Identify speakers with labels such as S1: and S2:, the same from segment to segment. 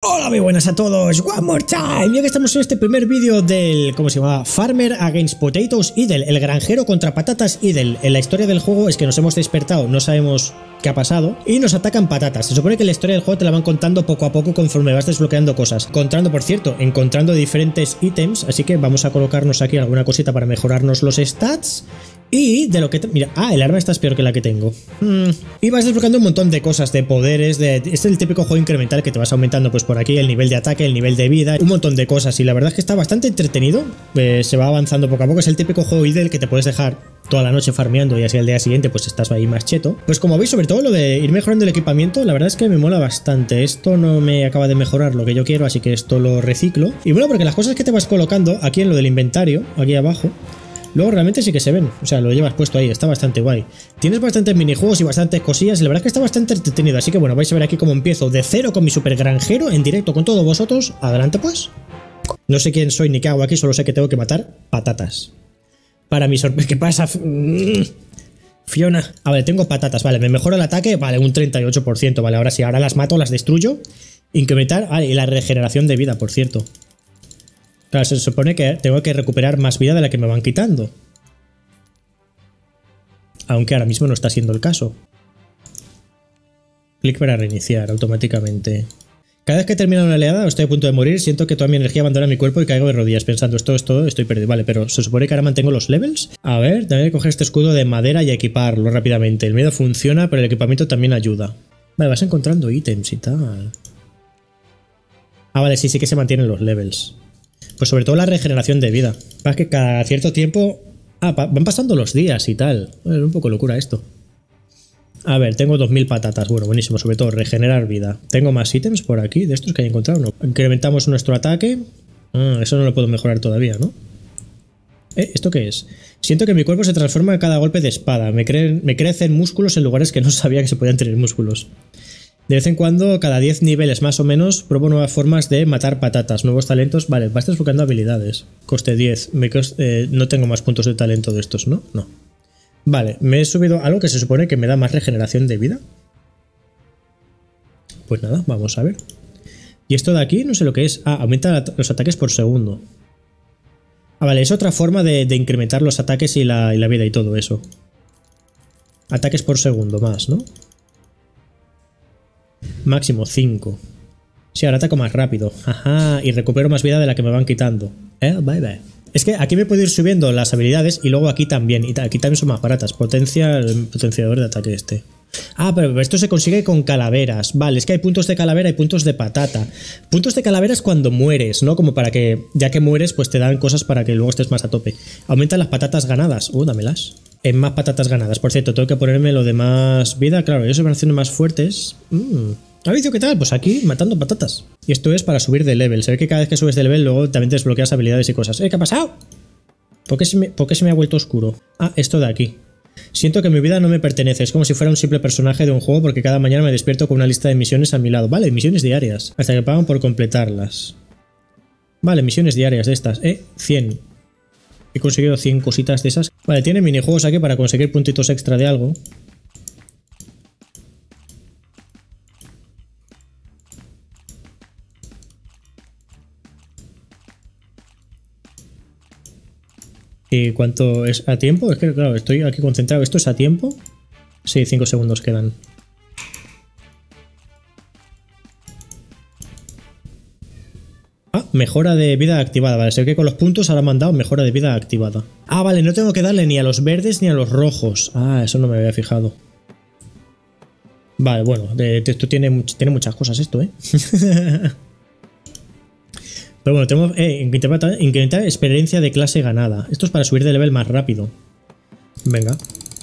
S1: Hola, muy buenas a todos, one more time. Ya que estamos en este primer vídeo del, ¿cómo se llama? Farmer Against Potatoes Idle, el granjero contra patatas Idle. En la historia del juego es que nos hemos despertado, no sabemos qué ha pasado y nos atacan patatas. Se supone que la historia del juego te la van contando poco a poco conforme vas desbloqueando cosas. Encontrando diferentes ítems, así que vamos a colocarnos aquí alguna cosita para mejorarnos los stats. Y de lo que... Mira, el arma esta es peor que la que tengo. Y vas desbloqueando un montón de cosas, de poderes, Este es el típico juego incremental que te vas aumentando pues por aquí el nivel de ataque, el nivel de vida, un montón de cosas. Y la verdad es que está bastante entretenido. Se va avanzando poco a poco. Es el típico juego idle que te puedes dejar toda la noche farmeando y así al día siguiente pues estás ahí más cheto. Pues como veis, sobre todo lo de ir mejorando el equipamiento, la verdad es que me mola bastante. Esto no me acaba de mejorar lo que yo quiero, así que esto lo reciclo. Y bueno, porque las cosas que te vas colocando aquí en lo del inventario, aquí abajo, luego realmente sí que se ven, o sea, lo llevas puesto ahí, está bastante guay. Tienes bastantes minijuegos y bastantes cosillas y la verdad es que está bastante entretenido, así que bueno, vais a ver aquí cómo empiezo de cero con mi super granjero en directo con todos vosotros. Adelante pues. No sé quién soy ni qué hago aquí, solo sé que tengo que matar patatas. Para mi sorpresa, ¿qué pasa? Fiona. A ver, tengo patatas, vale, me mejora el ataque, vale, un 38%, vale, ahora sí, ahora las mato, las destruyo. Incrementar, y la regeneración de vida, por cierto. Claro, se supone que tengo que recuperar más vida de la que me van quitando. Aunque ahora mismo no está siendo el caso. Clic para reiniciar automáticamente. Cada vez que termino una oleada o estoy a punto de morir, siento que toda mi energía abandona mi cuerpo y caigo de rodillas pensando, esto es todo, estoy perdido. Vale, pero se supone que ahora mantengo los levels. A ver, tengo que coger este escudo de madera y equiparlo rápidamente. El miedo funciona, pero el equipamiento también ayuda. Vale, vas encontrando ítems y tal. Vale, sí que se mantienen los levels. Pues sobre todo la regeneración de vida. Para que cada cierto tiempo... van pasando los días y tal. Es un poco locura esto. A ver, tengo 2000 patatas. Bueno, buenísimo. Sobre todo regenerar vida. Tengo más ítems por aquí de estos que hay encontrado. No. Incrementamos nuestro ataque. Eso no lo puedo mejorar todavía, ¿no? ¿Esto qué es? Siento que mi cuerpo se transforma a cada golpe de espada. Me crecen músculos en lugares que no sabía que se podían tener músculos. De vez en cuando, cada 10 niveles más o menos, pruebo nuevas formas de matar patatas, nuevos talentos. Vale, vas desbloqueando habilidades. Coste 10. No tengo más puntos de talento de estos, ¿no? No. Vale, me he subido algo que se supone que me da más regeneración de vida. Pues nada, vamos a ver. Y esto de aquí, no sé lo que es. Aumenta los ataques por segundo. Vale, es otra forma de incrementar los ataques y la vida y todo eso. Ataques por segundo más, ¿no? Máximo 5. Sí, ahora ataco más rápido. Ajá, y recupero más vida de la que me van quitando. Bye. Es que aquí me puedo ir subiendo las habilidades y luego aquí también. Y aquí también son más baratas. Potenciador de ataque este. Pero esto se consigue con calaveras. Vale, es que hay puntos de calavera y puntos de patata. Puntos de calavera es cuando mueres, ¿no? Como para que, ya que mueres, pues te dan cosas para que luego estés más a tope. Aumentan las patatas ganadas. Dámelas. En más patatas ganadas. Por cierto, tengo que ponerme lo de más vida. Claro, ellos se van haciendo más fuertes. ¿Avicio qué tal? Pues aquí, matando patatas. Y esto es para subir de level. Se ve que cada vez que subes de level, luego también te desbloqueas habilidades y cosas. ¿Qué ha pasado? ¿Por qué se me ha vuelto oscuro? Esto de aquí. Siento que mi vida no me pertenece. Es como si fuera un simple personaje de un juego porque cada mañana me despierto con una lista de misiones a mi lado. Vale, misiones diarias. Hasta que pagan por completarlas. Vale, misiones diarias de estas. 100. He conseguido 100 cositas de esas. Vale, tiene minijuegos aquí para conseguir puntitos extra de algo. ¿Y cuánto es a tiempo? Es que claro, estoy aquí concentrado. ¿Esto es a tiempo? Sí, 5 segundos quedan. Mejora de vida activada. Vale, sé que con los puntos ahora me han dado mejora de vida activada. Vale, no tengo que darle ni a los verdes ni a los rojos. Eso no me había fijado. Vale, bueno, esto tiene muchas cosas esto, Pero bueno, tengo incrementar experiencia de clase ganada. Esto es para subir de level más rápido. Venga.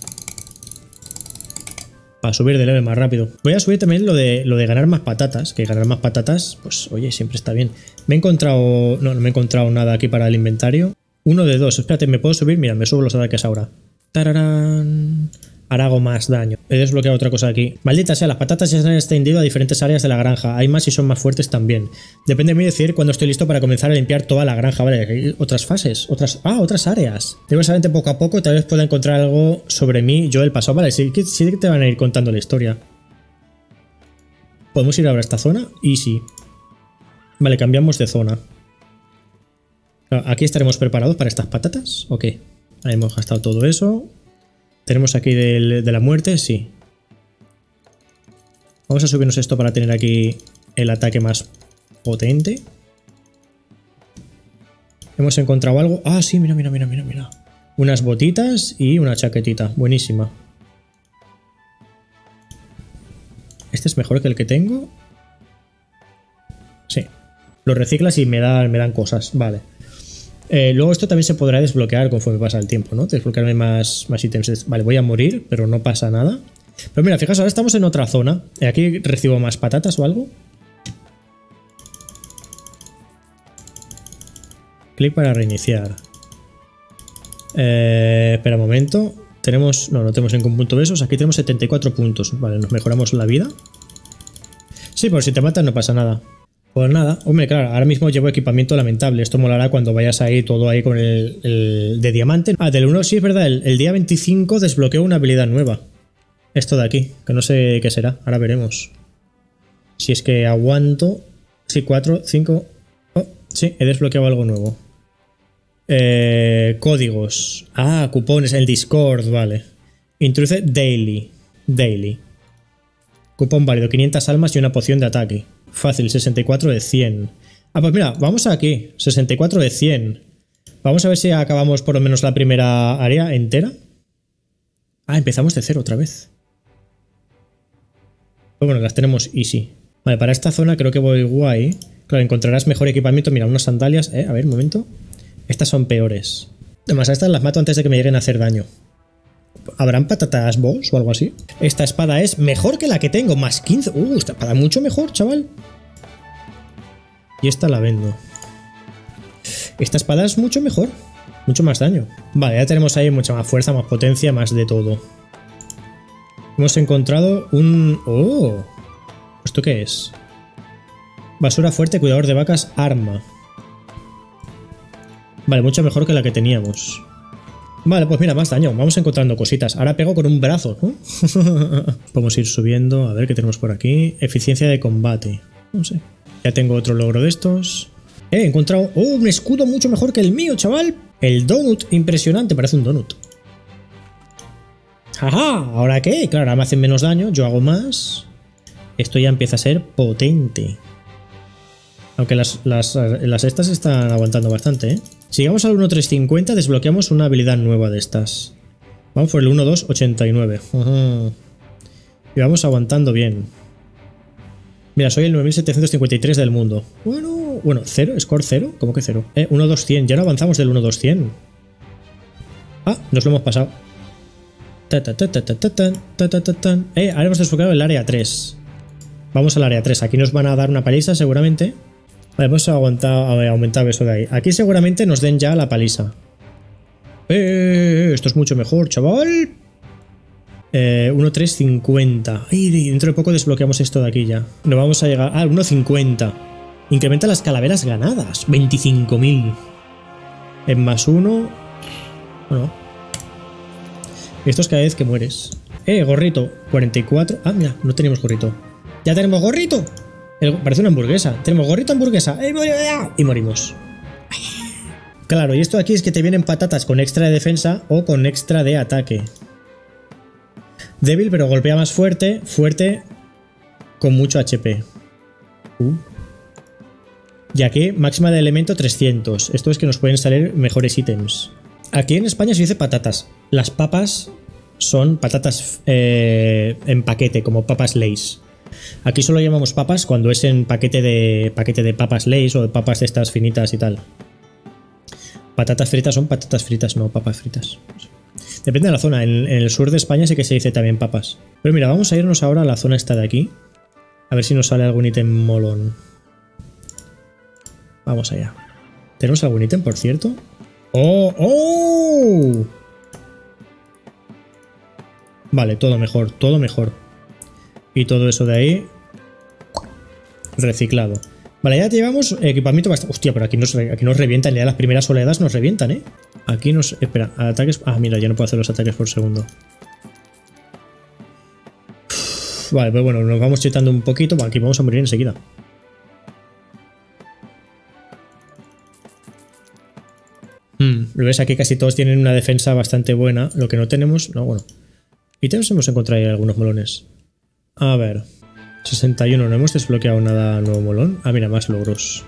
S1: Para subir de level más rápido. Voy a subir también lo de ganar más patatas. Que ganar más patatas, pues oye, siempre está bien. Me he encontrado... No me he encontrado nada aquí para el inventario. 1 de 2. Espérate, ¿me puedo subir? Mira, me subo los ataques ahora. ¡Tararán! Ahora hago más daño. He desbloqueado otra cosa aquí. Maldita sea, las patatas se han extendido a diferentes áreas de la granja. Hay más y son más fuertes también. Depende de mí decidir cuándo estoy listo para comenzar a limpiar toda la granja. Vale, hay otras fases. Otras áreas. Debo saber poco a poco. Tal vez pueda encontrar algo sobre mí, yo el pasado. Vale, sí que te van a ir contando la historia. ¿Podemos ir ahora a esta zona? Easy. Vale, cambiamos de zona. Aquí estaremos preparados para estas patatas. Ok. Ahí hemos gastado todo eso. Tenemos aquí de la muerte, sí. Vamos a subirnos esto para tener aquí el ataque más potente. Hemos encontrado algo. Ah, sí, mira, mira, mira, mira, mira. Unas botitas y una chaquetita. Buenísima. ¿Este es mejor que el que tengo? Sí. Lo reciclas y me dan cosas. Vale. Luego esto también se podrá desbloquear conforme pasa el tiempo, ¿no? Desbloquearme más ítems. Vale, voy a morir, pero no pasa nada. Pero mira, fijaos, ahora estamos en otra zona. Aquí recibo más patatas o algo. Clic para reiniciar. Espera un momento. Tenemos... No tenemos ningún punto de esos. Aquí tenemos 74 puntos. Vale, nos mejoramos la vida. Sí, pero si te matan no pasa nada. Pues nada. Hombre, claro, ahora mismo llevo equipamiento lamentable. Esto molará cuando vayas ahí todo ahí con el de diamante. Ah, del 1 sí es verdad. El día 25 desbloqueo una habilidad nueva. Esto de aquí, que no sé qué será. Ahora veremos. Si es que aguanto. Sí, 4, 5... Oh, sí, he desbloqueado algo nuevo. Códigos. Ah, cupones, el Discord, vale. Introduce Daily. Cupón válido, 500 almas y una poción de ataque. Fácil, 64 de 100. Ah, pues mira, vamos aquí. 64 de 100. Vamos a ver si acabamos por lo menos la primera área entera. Ah, empezamos de cero otra vez. Pues bueno, las tenemos easy. Vale, para esta zona creo que voy guay. Claro, encontrarás mejor equipamiento. Mira, unas sandalias. A ver, un momento. Estas son peores. Además, a estas las mato antes de que me lleguen a hacer daño. ¿Habrán patatas boss o algo así? Esta espada es mejor que la que tengo. Más 15. Esta espada mucho mejor, chaval. Y esta la vendo. Esta espada es mucho mejor. Mucho más daño. Vale, ya tenemos ahí mucha más fuerza, más potencia, más de todo. Hemos encontrado un... ¡Oh! ¿Esto qué es? Basura fuerte, cuidador de vacas, arma. Vale, mucho mejor que la que teníamos. Vale, pues mira, más daño. Vamos encontrando cositas. Ahora pego con un brazo, ¿no? Podemos ir subiendo. A ver qué tenemos por aquí. Eficiencia de combate. No sé. Ya tengo otro logro de estos. He encontrado... ¡Oh! Un escudo mucho mejor que el mío, chaval. El donut. Impresionante. Parece un donut. ¡Ajá! ¿Ahora qué? Claro, ahora me hacen menos daño. Yo hago más. Esto ya empieza a ser potente. Aunque las estas están aguantando bastante, ¿eh? Si llegamos al 1.350 desbloqueamos una habilidad nueva de estas. Vamos por el 1.289. Y vamos aguantando bien. Mira, soy el 9753 del mundo. Bueno, ¿cero? ¿Score 0? ¿Cómo que 0? 1.200. Ya no avanzamos del 1.200. Ah, nos lo hemos pasado. Ahora hemos desbloqueado el área 3. Vamos al área 3. Aquí nos van a dar una paliza seguramente. Vale, hemos aumentado eso de ahí. Aquí seguramente nos den ya la paliza. Esto es mucho mejor, chaval. 1.350. Y dentro de poco desbloqueamos esto de aquí ya. No vamos a llegar... Ah, 1.50. Incrementa las calaveras ganadas. 25.000. En más 1. Bueno. Esto es cada vez que mueres. Gorrito. 44. Ah, mira, no teníamos gorrito. ¡Ya tenemos gorrito! Parece una hamburguesa. Tenemos gorrito hamburguesa. Y morimos. Claro, y esto de aquí es que te vienen patatas con extra de defensa o con extra de ataque. Débil, pero golpea más fuerte. Fuerte con mucho HP. Y aquí, máxima de elemento 300. Esto es que nos pueden salir mejores ítems. Aquí en España se dice patatas. Las papas son patatas en paquete, como papas Lay's. Aquí solo llamamos papas cuando es en paquete de papas Lay's o de papas de estas finitas y tal. Patatas fritas son patatas fritas, no papas fritas. Depende de la zona. En el sur de España sí que se dice también papas. Pero mira, vamos a irnos ahora a la zona esta de aquí. A ver si nos sale algún ítem molón. Vamos allá. ¿Tenemos algún ítem, por cierto? ¡Oh! ¡Oh! Vale, todo mejor, todo mejor. Y todo eso de ahí reciclado. Vale, ya llevamos equipamiento bastante... Hostia, pero aquí nos revientan. Ya las primeras oleadas nos revientan, ¿eh? Aquí nos... Espera, ataques... Ah, mira, ya no puedo hacer los ataques por segundo. Vale, pues bueno, nos vamos chetando un poquito. Aquí vamos a morir enseguida. Lo ves, aquí casi todos tienen una defensa bastante buena. Lo que no tenemos... No, bueno. Y tenemos hemos encontrado ahí algunos molones. A ver. 61. No hemos desbloqueado nada nuevo molón. Ah, mira, más logros.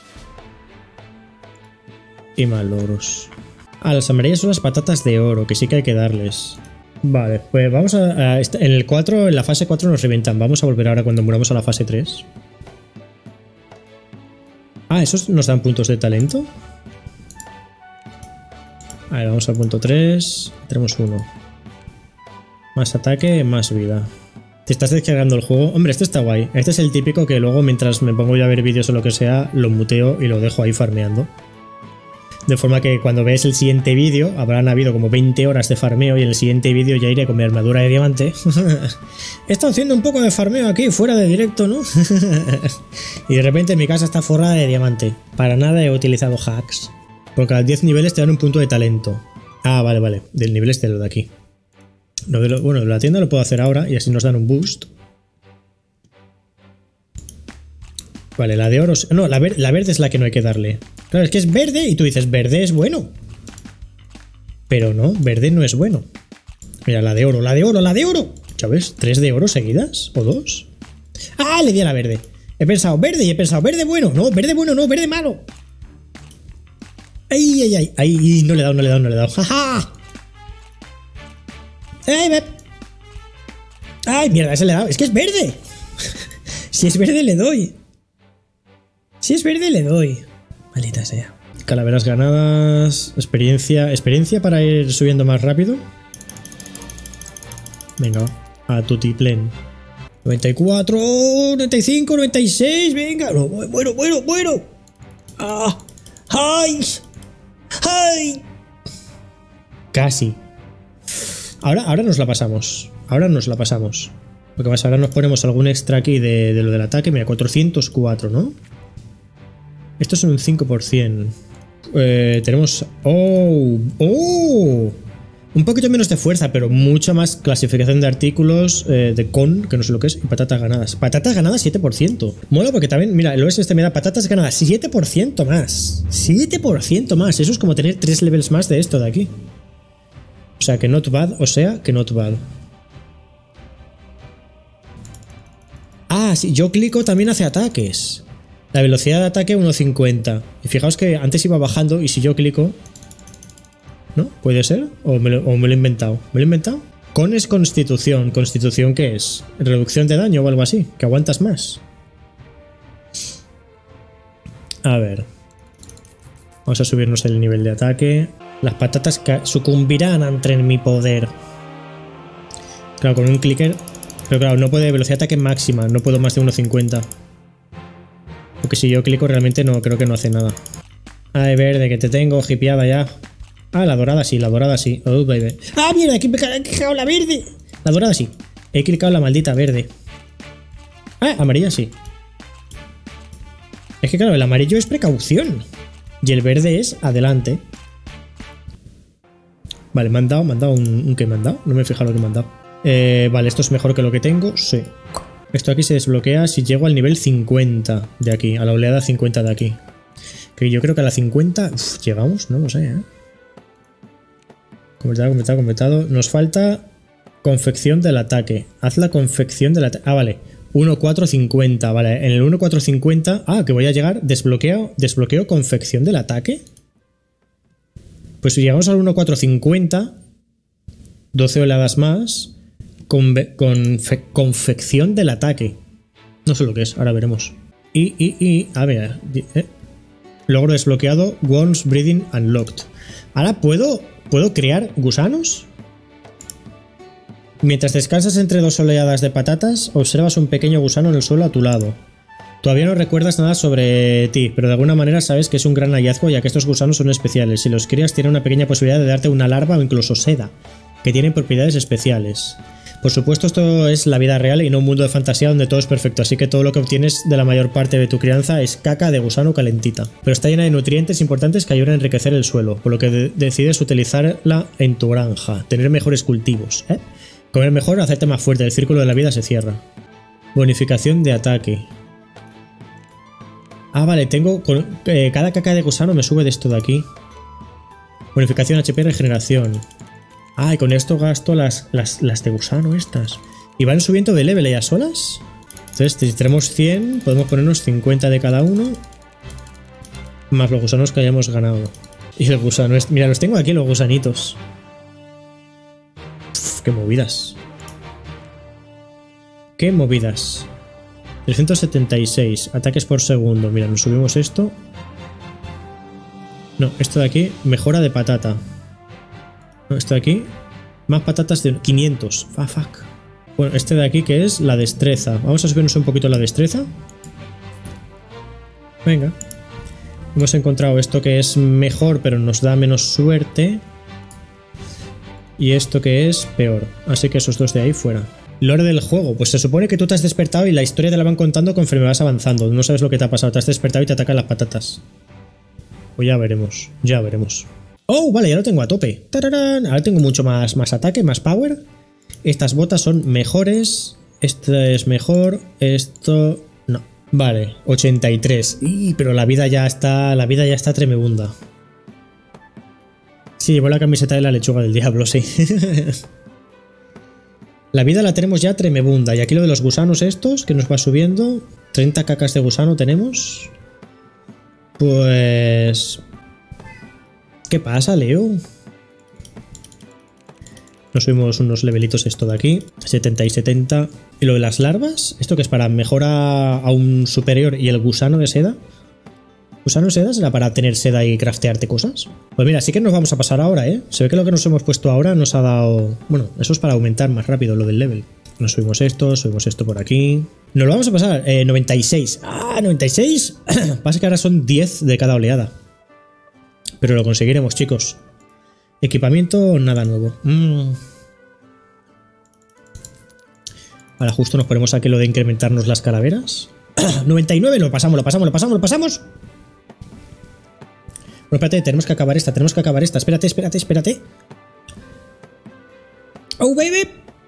S1: Y más logros. Ah, las amarillas son las patatas de oro, que sí que hay que darles. Vale, pues vamos en el 4, en la fase 4 nos revientan. Vamos a volver ahora cuando muramos a la fase 3. Ah, ¿esos nos dan puntos de talento? A ver, vamos al punto 3. Tenemos 1. Más ataque, más vida. Te estás descargando el juego. Hombre, este está guay. Este es el típico que luego mientras me pongo yo a ver vídeos o lo que sea, lo muteo y lo dejo ahí farmeando. De forma que cuando veas el siguiente vídeo, habrán habido como 20 horas de farmeo y en el siguiente vídeo ya iré con mi armadura de diamante. He estado haciendo un poco de farmeo aquí, fuera de directo, ¿no? Y de repente mi casa está forrada de diamante. Para nada he utilizado hacks. Porque a 10 niveles te dan un punto de talento. Ah, vale, vale. Del nivel este, lo de aquí. Bueno, la tienda lo puedo hacer ahora y así nos dan un boost. Vale, la de oro... No, la verde es la que no hay que darle. Claro, es que es verde y tú dices, verde es bueno. Pero no, verde no es bueno. Mira, la de oro, la de oro, la de oro. ¿Sabes? ¿3 de oro seguidas? ¿O 2? ¡Ah! Le di a la verde. He pensado verde y he pensado verde bueno. No, verde bueno, no, verde malo. ¡Ay, ay, ay! ¡Ay! No le he dado, no le he dado, no le he dado. ¡Ja, ja! ¡Ay, ¡ay, mierda! Ese le he dado. Es que es verde. Si es verde le doy. Si es verde le doy. Maldita sea. Calaveras ganadas. Experiencia. Experiencia para ir subiendo más rápido. Venga, a tutiplén. 94, 95, 96. Venga. No, bueno, bueno, bueno. ¡Ah! ¡Ay! ¡Ay! Casi. Ahora nos la pasamos. Ahora nos la pasamos. Lo que pasa, ahora nos ponemos algún extra aquí de lo del ataque. Mira, 404, ¿no? Esto es un 5%. Tenemos... ¡Oh! ¡Oh! Un poquito menos de fuerza, pero mucha más clasificación de artículos de con, que no sé lo que es, y patatas ganadas. Patatas ganadas 7%. Mola porque también, mira, el OS este me da patatas ganadas 7% más. 7% más. Eso es como tener 3 levels más de esto de aquí. O sea que not bad, not bad. Ah, sí, yo clico también hacia ataques. La velocidad de ataque 1.50. Y fijaos que antes iba bajando y si yo clico... ¿No? ¿Puede ser? ¿O me lo he inventado? ¿Me lo he inventado? Con es constitución. ¿Constitución qué es? ¿Reducción de daño o algo así? ¿Que aguantas más? A ver. Vamos a subirnos el nivel de ataque. Las patatas sucumbirán ante mi poder. Claro, con un clicker... Pero claro, no puede velocidad de ataque máxima. No puedo más de 1.50. Porque si yo clico realmente no creo que no hace nada. Ay, verde, que te tengo hipeada ya. Ah, la dorada sí, la dorada sí. Oh, baby. Ah, mierda, aquí me he clicado la verde. La dorada sí. He clicado la maldita verde. Ah, amarilla sí. Es que claro, el amarillo es precaución. Y el verde es adelante. Vale, me han dado un que me han dado. No me he fijado lo que me han dado. Vale, esto es mejor que lo que tengo. Sí. Esto aquí se desbloquea si llego al nivel 50 de aquí, a la oleada 50 de aquí. Que yo creo que a la 50... Uf, llegamos, no lo sé, ¿eh? Completado. Nos falta confección del ataque. Haz la confección del ataque. Ah, vale. 1.450, vale. En el 1.450... Ah, que voy a llegar. Desbloqueo confección del ataque. Pues si llegamos al 1.450, 12 oleadas más... confección del ataque. No sé lo que es, ahora veremos. A ver. Logro desbloqueado. Worms Breeding Unlocked. Ahora puedo crear gusanos. Mientras descansas entre 2 oleadas de patatas, observas un pequeño gusano en el suelo a tu lado. Todavía no recuerdas nada sobre ti, pero de alguna manera sabes que es un gran hallazgo ya que estos gusanos son especiales. Si los crías tienen una pequeña posibilidad de darte una larva o incluso seda, que tienen propiedades especiales. Por supuesto, esto es la vida real y no un mundo de fantasía donde todo es perfecto, así que todo lo que obtienes de la mayor parte de tu crianza es caca de gusano calentita. Pero está llena de nutrientes importantes que ayudan a enriquecer el suelo, por lo que decides utilizarla en tu granja, tener mejores cultivos, comer mejor, hacerte más fuerte, el círculo de la vida se cierra. Bonificación de ataque. Ah, vale, tengo... cada caca de gusano me sube de esto de aquí. Bonificación HP, regeneración. Ah, y con esto gasto las de gusano estas. ¿Y van subiendo de level ya solas? Entonces, si tenemos 100, podemos ponernos 50 de cada uno. Más los gusanos que hayamos ganado. Y el gusano es... Mira, los tengo aquí, los gusanitos. Uf, qué movidas. Qué movidas. 376 ataques por segundo. Mira, nos subimos esto. No, esto de aquí, mejora de patata. No, esto de aquí, más patatas de 500. Fuck. Bueno, este de aquí que es la destreza. Vamos a subirnos un poquito la destreza. Venga. Hemos encontrado esto que es mejor, pero nos da menos suerte. Y esto que es peor. Así que esos dos de ahí fuera. Lore del juego. Pues se supone que tú te has despertado y la historia te la van contando conforme vas avanzando. No sabes lo que te ha pasado. Te has despertado y te atacan las patatas. Pues ya veremos. Ya veremos. Oh, vale, ya lo tengo a tope. ¡Tararán! Ahora tengo mucho más ataque, más power. Estas botas son mejores. Esto es mejor. Esto... no. Vale, 83. Pero la vida ya está... La vida ya está tremebunda. Sí, llevo la camiseta de la lechuga del diablo, sí. La vida la tenemos ya tremebunda. Y aquí lo de los gusanos estos, que nos va subiendo. 30 cacas de gusano tenemos. Pues... ¿qué pasa, Leo? Nos subimos unos levelitos esto de aquí. 70 y 70. ¿Y lo de las larvas? ¿Esto que es para mejora a un superior y el gusano de seda? ¿Gusano de seda será para tener seda y craftearte cosas? Pues mira, sí que nos vamos a pasar ahora, ¿eh? Se ve que lo que nos hemos puesto ahora nos ha dado... bueno, eso es para aumentar más rápido lo del level. Nos subimos esto por aquí. Nos lo vamos a pasar. 96. ¡Ah, 96! Pasa que ahora son 10 de cada oleada. Pero lo conseguiremos, chicos. Equipamiento, nada nuevo. Ahora justo nos ponemos aquí lo de incrementarnos las calaveras. 99, lo pasamos. Bueno, espérate, tenemos que acabar esta. Espérate. ¡Oh, baby!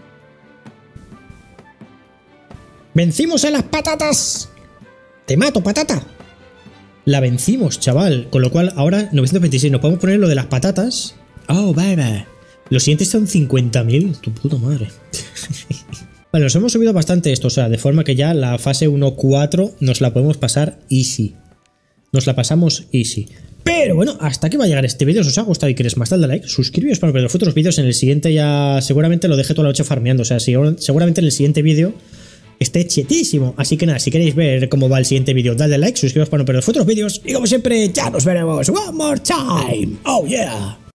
S1: ¡Vencimos a las patatas! ¡Te mato, patata! La vencimos, chaval. Con lo cual, ahora 926. Nos podemos poner lo de las patatas. ¡Oh, baby! Los siguientes son 50.000. Tu puta madre. Vale, nos hemos subido bastante esto. O sea, de forma que ya la fase 1-4 nos la podemos pasar easy. Nos la pasamos easy. Pero bueno, hasta aquí va a llegar este vídeo. Si os ha gustado y queréis más, dadle a like, suscribiros para ver los futuros vídeos. En el siguiente ya seguramente lo deje toda la noche farmeando. O sea, seguramente en el siguiente vídeo esté chetísimo. Así que nada, si queréis ver cómo va el siguiente vídeo, dadle a like, suscribiros para no perder los futuros vídeos. Y como siempre, ya nos veremos. One more time. Oh yeah.